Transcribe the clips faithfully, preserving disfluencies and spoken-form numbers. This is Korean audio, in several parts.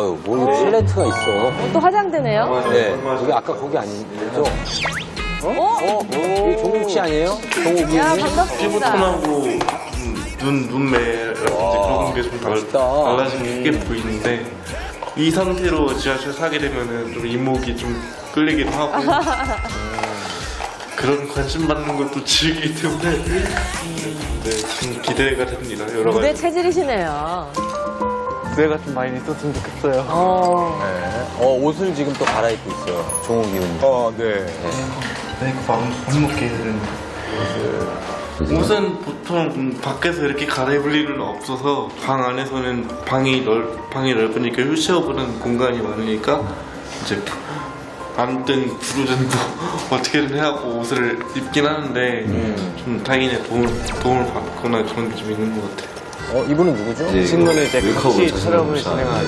아유, 뭐 탤런트가 있어. 또 화장대네요? 네. 여기 아까 거기 아니죠? 어? 어? 이 종욱 씨 아니에요? 종욱이. 야, 반갑습니다. 피부톤하고 눈, 눈매라든지 그런 게 좀 달라진 게 보이는데 이 상태로 지하철 타게 되면은 좀 이목이 좀 끌리기도 하고 그런 관심 받는 것도 즐기기 때문에 네, 좀 기대가 됩니다. 여러 무대 가지. 체질이시네요. 무대가 좀 많이 있었으면 좋겠어요. 어. 네. 어, 옷을 지금 또 갈아입고 있어요. 종욱이 형님. 어, 네. 네, 밥, 밥 먹게 되는데. 옷은 보통 밖에서 이렇게 갈아입을 일은 없어서 방 안에서는 방이 넓 방이 넓으니까 휴식하는 공간이 많으니까 이제 밤든 부르든 뭐 어떻게든 해하고 옷을 입긴 하는데 음. 좀 다행히 도움을 도움을 받거나 그런 게 좀 있는 것 같아요. 어, 이분은 누구죠? 이 친구는 이제 같이 촬영을 진행하는.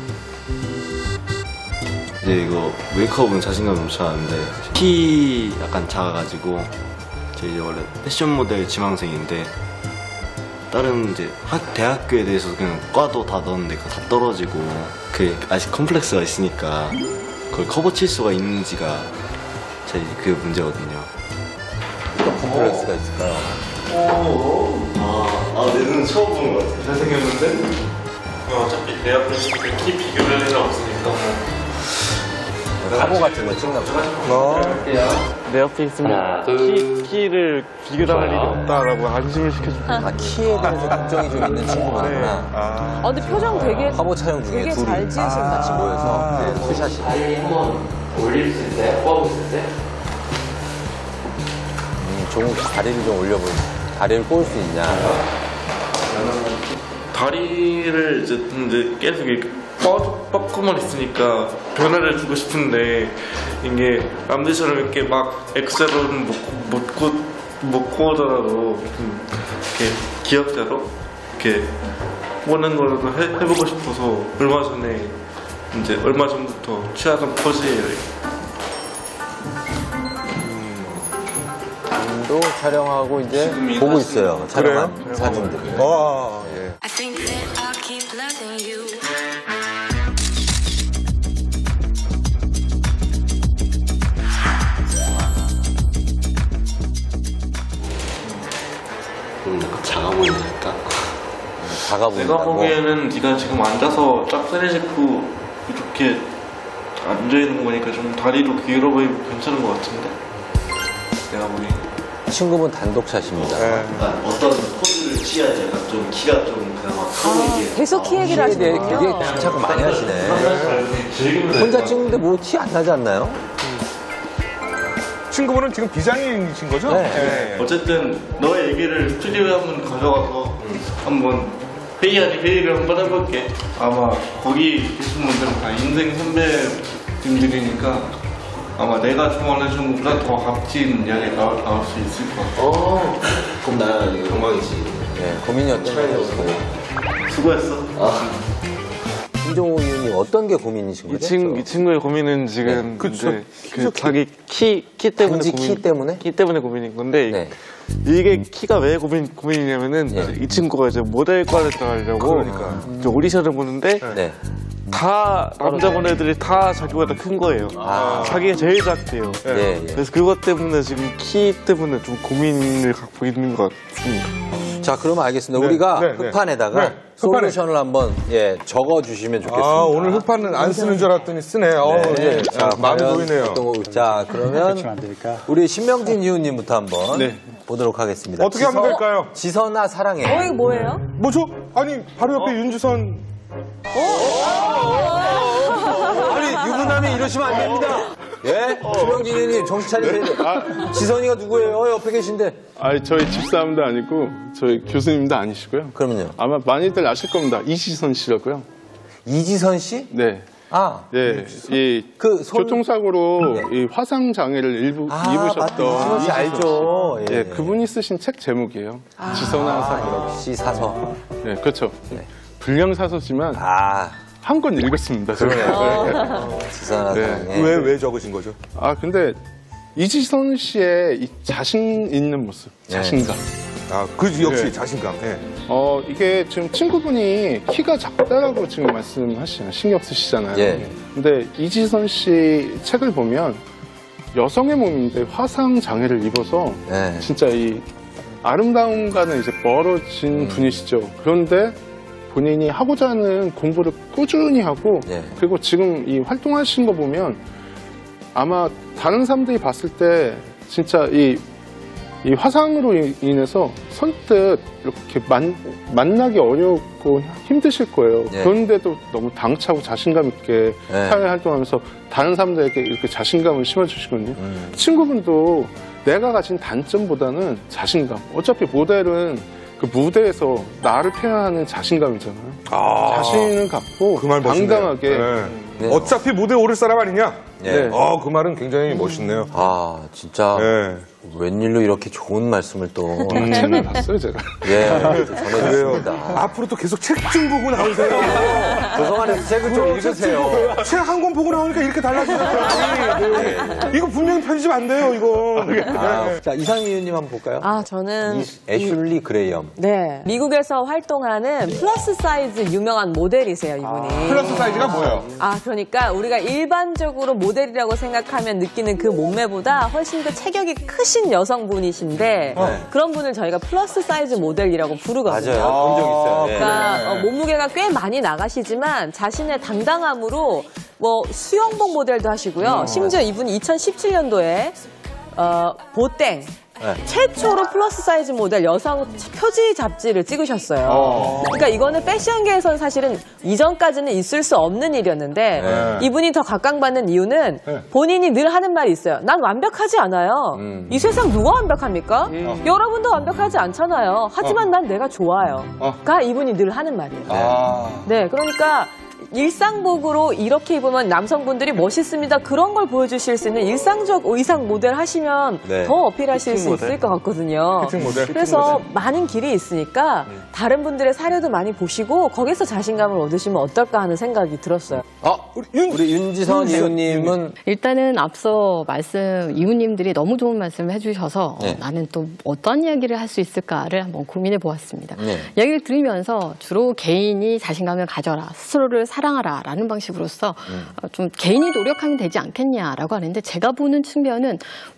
이제 이거 메이크업은 자신감 넘쳐나는데 키 약간 작아가지고 제 이제 원래 패션 모델 지망생인데 다른 이제 학 대학교에 대해서 그냥 과도 다 넣었는데 그거 다 떨어지고 그 아직 컴플렉스가 있으니까 그걸 커버 칠 수가 있는지가 제 그 문제거든요. 어떤 컴플렉스가 있을까요? 아, 내 눈은 처음 보는 것 같아요. 잘생겼는데 어차피 내 앞에 있을 때 키 비교할 일은 없으니까 뭐. 사고 같은 거 찍나 보다. 내 옆에 있으면 키, 키를 비교당할 일이 없다라고 안심을 시켜주고. 아, 키에 대해서 걱정이 좀 있는 친구가 네. 있구나. 아, 근데 표정 되게, 화보 촬영 중에 되게 둘이 잘 지으신다. 같이 모여서 네, 투샷이. 다리 한번 올릴 수 있어요? 뻗을 수 있어요? 음, 종욱 씨 다리를 좀 올려보 다리를 꼬을 수 있냐. 다리를 이제, 이제 계속 이렇게 뻗, 뻗고만 있으니까 변화를 주고 싶은데 이게 남들처럼 이렇게 막 엑셀로는 못, 못, 구, 못 구하더라도 좀 이렇게 기억자로 이렇게 보는 걸로 해, 해보고 싶어서 얼마 전에 이제 얼마 전부터 취하던 포즈예요. 도 촬영하고 이제 보고 있어요. 촬영한 그래요? 사진들. 어, 예. I think that I'll keep loving you. 음, 약간 작아 보인달까? 작아 보인다고. 내가 보기에는 네가 지금 앉아서 짝사리 짚고 이렇게 앉아있는 거니까 좀 다리도 길어 보이고 괜찮은 것 같은데? 내가 보기엔. 친구분 단독샷입니다. 네. 약간 어떤 포즈를 취해야지 약간 좀 키가 좀 그나마 커 보이게. 계속 키 얘기를 키에 대해 하시는군요. 되게 집착을 많이 하시네. 즐기면 혼자 찍는데 뭐 티 안 나지 않나요? 친구분은 지금 비장애인이신 거죠? 네. 어쨌든 너의 얘기를 스튜디오에 한번 가져가서 한번 회의 아닌 회의를 한번 해볼게. 아마 거기 계신 분들은 다 인생 선배님들이니까 아마 내가 좋아하는 친구보다 더 값진 이야기 나올, 나올 수 있을 것 같아. 어, 그럼 나 이거 영광이지. 네, 고민이 어떠세요? 수고했어. 김종욱 의원님 어떤 게 고민이신 이, 거죠? 친, 이 친구의 고민은 지금 그쵸. 이제 그 자기 키, 키 때문에 단지 고민, 키 때문에? 키 때문에 고민인 건데 네. 이게 키가 왜 고민, 고민이냐면은 네. 이제 이 친구가 이제 모델과를 들어가려고 이제 오디션을 보는데 네. 다 남자분들이 다 자기보다 큰 거예요. 아. 자기가 제일 작대요. 네, 예. 그래서 그것 때문에 지금 키 때문에 좀 고민을 갖고 있는 것 같습니다. 자, 그러면 알겠습니다. 네, 우리가 네, 네. 흑판에다가 네, 흑판에. 솔루션을 한번 예, 적어주시면 좋겠습니다. 아, 오늘 흑판은 안 쓰는 줄 알았더니 쓰네. 어, 예. 자, 마음이 과연 놓이네요. 어떤 거- 자, 그러면 우리 신명진 이웃님부터 한번 네. 보도록 하겠습니다. 어떻게 하면 될까요? 지선아 사랑해. 어, 이거 뭐예요? 뭐 저, 아니, 바로 옆에 윤주선. 아니, 유부남이 이러시면 안 됩니다. 예? 신명진 이웃님 정신 차리세요. 지선이가 누구예요? 옆에 계신데. 아니, 저희 집사람도 아니고 저희 교수님도 아니시고요. 그러면요. 아마 많이들 아실 겁니다. 이시선 씨라고요. 이지선 씨? 네. 아. 네. 이 그 손- 교통사고로 이 화상 장애를 일부 아, 맞다. 입으셨던 이지선 씨 알죠. 예. 예, 그분이 쓰신 책 제목이에요. 지선아 사랑. 역시 사서. 네, 그렇죠. 불량 사서지만 아. 한 권 읽었습니다. 제가. 그러네요. 지선아 네. 사랑해. 왜, 왜 적으신 거죠? 아, 근데 이지선 씨의 이 자신 있는 모습, 자신감. 아, 그 역시 네. 자신감. 예. 어, 이게 지금 친구분이 키가 작다라고 지금 말씀하시잖아요. 신경 쓰시잖아요. 예. 근데 이지선 씨 책을 보면 여성의 몸인데 화상 장애를 입어서 네. 진짜 이 아름다움과는 이제 멀어진 분이시죠. 그런데 본인이 하고자 하는 공부를 꾸준히 하고 예. 그리고 지금 이 활동하신 거 보면 아마 다른 사람들이 봤을 때 진짜 이, 이 화상으로 인해서 선뜻 이렇게 만, 만나기 어렵고 힘드실 거예요. 예. 그런데도 너무 당차고 자신감 있게 예. 사회 활동하면서 다른 사람들에게 이렇게 자신감을 심어주시거든요. 음. 친구분도 내가 가진 단점보다는 자신감. 어차피 모델은 그 무대에서 나를 표현하는 자신감이잖아요. 아. 자신을 갖고 그 말 멋있네요. 당당하게 네. 네. 어차피 무대에 오를 사람 아니냐? 예. 어, 그 말은 굉장히 멋있네요. 아, 진짜. 네. 웬일로 이렇게 좋은 말씀을 또. 책을 봤어요, 제가. 예, 그래요. 전해주셨습니다. 앞으로 또 계속 책 좀 보고 나오세요. 조성환의 책을 좀 읽으세요. 책 한 권 보고 나오니까 이렇게 달라지잖아요. 네. 이거 분명히 편집 안 돼요, 이거. 아, 자, 이상민 의원님 한번 볼까요? 아, 저는. 이, 애슐리 그레이엄. 네. 미국에서 활동하는 플러스 사이즈 유명한 모델이세요, 이분이. 플러스 사이즈가 뭐예요? 아, 그러니까 우리가 일반적으로 모델이라고 생각하면 느끼는 그 몸매보다 훨씬 더 체격이 크신 여성분이신데 그런 분을 저희가 플러스 사이즈 모델이라고 부르거든요. 맞아요. 본 적 있어요. 예. 그러니까 어, 몸무게가 꽤 많이 나가시지만 자신의 당당함으로 뭐 수영복 모델도 하시고요. 심지어 이분이 이천십칠 년도에 어, 보땡 네. 최초로 플러스 사이즈 모델 여성 표지 잡지를 찍으셨어요. 그러니까 이거는 패션계에서는 사실은 이전까지는 있을 수 없는 일이었는데 네. 이분이 더 각광받는 이유는 본인이 늘 하는 말이 있어요. 난 완벽하지 않아요. 음. 이 세상 누가 완벽합니까? 여러분도 완벽하지 않잖아요. 하지만 난 내가 좋아요. 가 이분이 늘 하는 말이에요. 아. 네, 그러니까 일상복으로 이렇게 입으면 남성분들이 멋있습니다. 그런 걸 보여주실 수 있는 일상적 의상 모델 하시면 네. 더 어필하실 수 모델? 있을 것 같거든요. 피팅 모델. 그래서 많은 길이 있으니까 다른 분들의 사례도 많이 보시고 거기서 자신감을 얻으시면 어떨까 하는 생각이 들었어요. 아, 우리, 윤, 우리 윤지선 의원님은 일단은 앞서 말씀 이웃님들이 너무 좋은 말씀을 해주셔서 네. 어, 나는 또 어떤 이야기를 할 수 있을까를 한번 고민해 보았습니다. 네. 이야기를 들으면서 주로 개인이 자신감을 가져라, 스스로를 사랑하라라는 방식으로서 어, 좀 개인이 노력하면 되지 않겠냐라고 하는데 제가 보는 측면은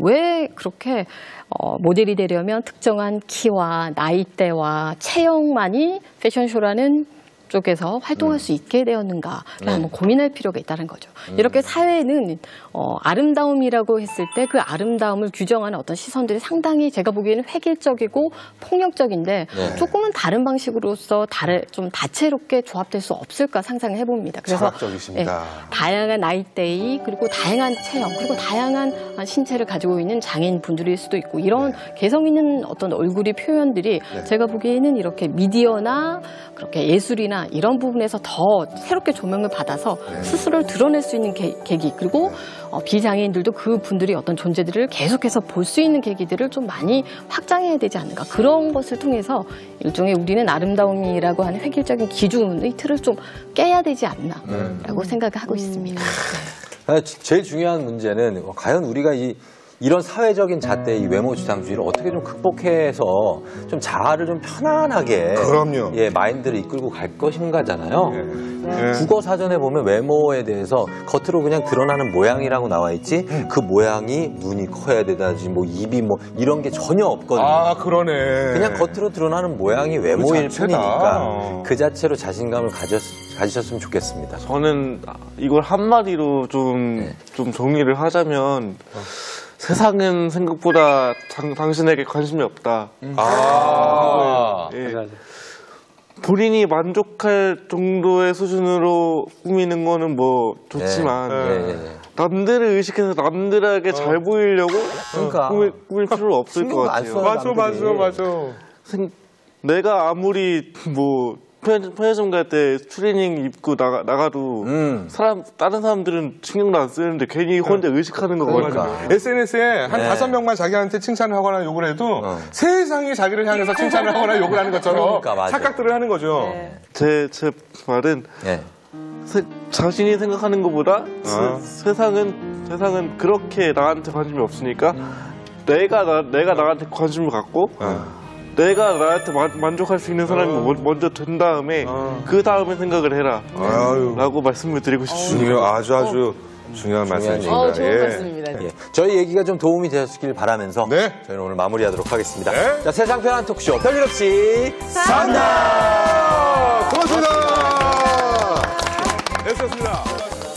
왜 그렇게 어, 모델이 되려면 특정한 키와 나이대와 체형만이 패션쇼라는 쪽에서 활동할 수 있게 되었는가를 네. 한번 고민할 필요가 있다는 거죠. 이렇게 사회는 어, 아름다움이라고 했을 때 그 아름다움을 규정하는 어떤 시선들이 상당히 제가 보기에는 획일적이고 폭력적인데 네. 조금은 다른 방식으로서 다른 좀 다채롭게 조합될 수 없을까 상상을 해봅니다. 그래서 철학적이십니다. 예, 다양한 나이대의 그리고 다양한 체형 그리고 다양한 신체를 가지고 있는 장애인 분들일 수도 있고 이런 개성 있는 어떤 얼굴의 표현들이 제가 보기에는 이렇게 미디어나 그렇게 예술이나 이런 부분에서 더 새롭게 조명을 받아서 스스로를 드러낼 수 있는 계, 계기 그리고 어, 비장애인들도 그 분들이 어떤 존재들을 계속해서 볼 수 있는 계기들을 좀 많이 확장해야 되지 않는가 그런 것을 통해서 일종의 우리는 아름다움이라고 하는 획일적인 기준의 틀을 좀 깨야 되지 않나라고 생각을 하고 있습니다. 아, 지- 제일 중요한 문제는 과연 우리가 이 이런 사회적인 잣대, 이 외모 지상주의를 어떻게 좀 극복해서 좀 자아를 좀 편안하게 그럼요. 예, 마인드를 이끌고 갈 것인가잖아요. 예. 국어 사전에 보면 외모에 대해서 겉으로 그냥 드러나는 모양이라고 나와 있지 그 모양이 눈이 커야 되다든지 뭐 입이 뭐 이런 게 전혀 없거든요. 아, 그러네. 그냥 겉으로 드러나는 모양이 외모일 자체다. 뿐이니까 그 자체로 자신감을 가졌, 가지셨으면 좋겠습니다. 저는 이걸 한마디로 좀, 좀 정리를 하자면 세상은 생각보다 당, 당신에게 관심이 없다. 아. 예. 본인이 만족할 정도의 수준으로 꾸미는 거는 뭐 좋지만 예, 예, 예. 남들을 의식해서 남들에게 잘 보이려고 그러니까. 꾸밀, 꾸밀 필요 없을 것 신경 안 같아요. 써요, 맞아, 맞아, 남들이. 맞아. 생- 내가 아무리 뭐 편의점, 편의점 갈 때 트레이닝 입고 나가, 나가도 음. 사람 다른 사람들은 신경도 안 쓰는데 괜히 혼자 의식하는 거거든요. 그러니까. 에스엔에스에 한 네. 다섯 명만 자기한테 칭찬을 하거나 욕을 해도 어. 세상이 자기를 향해서 칭찬을 하거나 욕을 하는 것처럼 그러니까, 맞아. 착각들을 하는 거죠. 제, 제 말은 예. 세- 자신이 생각하는 것보다 어. 세, 세상은 세상은 그렇게 나한테 관심이 없으니까 내가 나, 내가 나한테 관심을 갖고 내가 나한테 마- 만족할 수 있는 사람이 뭐- 먼저 된 다음에 그 다음에 생각을 해라 아유. 라고 말씀을 드리고 싶습니다. 중요, 아주 아주 중요한 말씀이십니다. 어, 좋은 예. 말씀입니다. 예, 저희 얘기가 좀 도움이 되셨길 바라면서 네. 저희는 오늘 마무리하도록 하겠습니다. 네. 자, 세상 편한 토크쇼 별일 없이 산다! 고맙습니다! 애쓰셨습니다.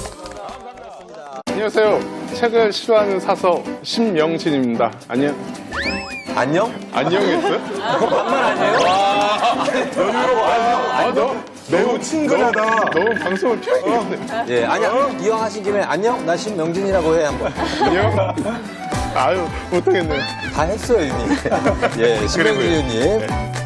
안녕하세요. 책을 싫어하는 사서 심영진입니다. 안녕. 안녕? 안녕했어요? 그거 반말 아니에요? 아, 너, 매우 친근하다. 너무 방송을 피하겠네. 예, 아니야. 이왕 하신 김에 안녕? 나 심명진이라고 해, 한번. 안녕. 아유, 못하겠네요. 다 했어요, 이미. 예, 심명진 의원님.